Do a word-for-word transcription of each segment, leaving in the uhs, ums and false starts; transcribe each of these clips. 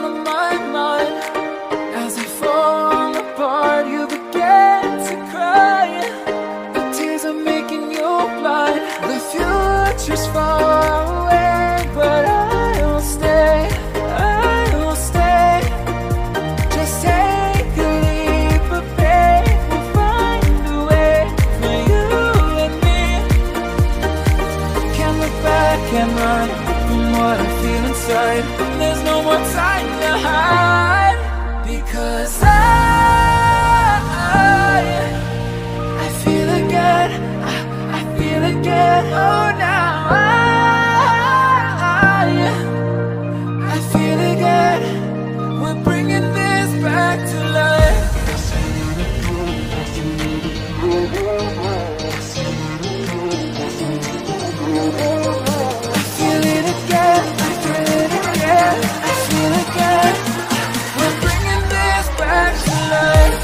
of my mind. As I fall apart, you begin to cry. The tears are making you blind. The future's far away, but I'll stay, I'll stay. Just take a leap of faith, we'll find a way for you and me. Can't look back and run from what I feel inside. There's no more time to hide, because I, I feel again, I, I feel again. Oh, now I, I feel again. We're bringing this back to life. I feel it again, I feel it again, I feel again. We're bringing this back to life.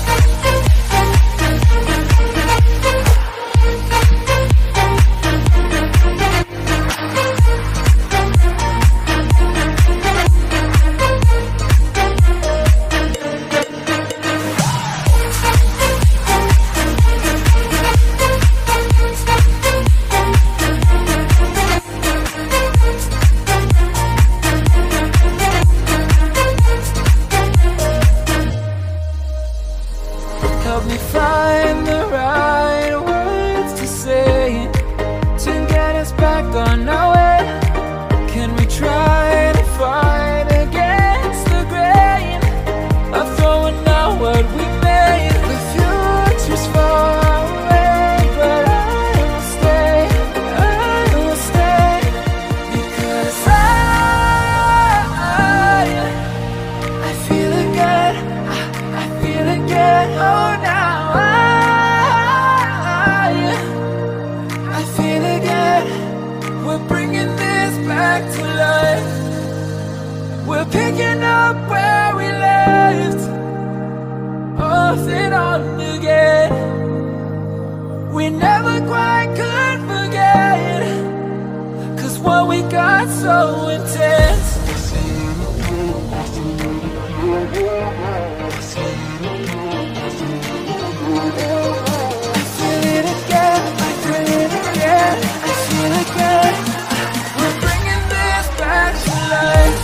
Help me find the right words to say to get us back on our way. Can we try to fight against the grain of throwing out what we made? The future's far away, but I'll stay, I'll stay. Because I, I feel again, I, I feel again. Oh, now I, I feel again. We're bringing this back to life. We're picking up where we left off and on again. We never quite could forget, 'cause what we got so intense. I feel it again, I feel it again, I feel again. We're bringing this back to life.